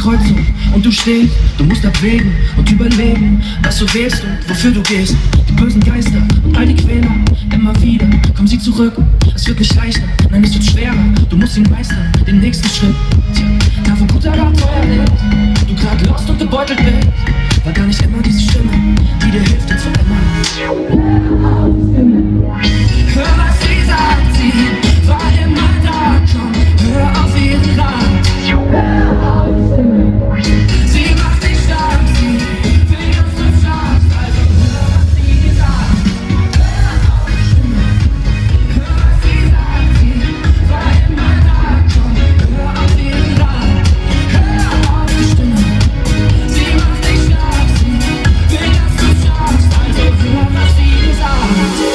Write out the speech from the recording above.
Kreuzung und du stehst. Du musst abwägen und überlegen, was du wählst und wofür du gehst. Die bösen Geister und all die Quäler, immer wieder kommen sie zurück. Es wird nicht leichter, nein, es wird schwerer. Du musst ihn meistern, den nächsten Schritt. Tja, da wo guter Abenteuer lebt, du grad lost und gebeutelt bist, war gar nicht immer diese Stimme, die dir hilft, ihn zu ändern.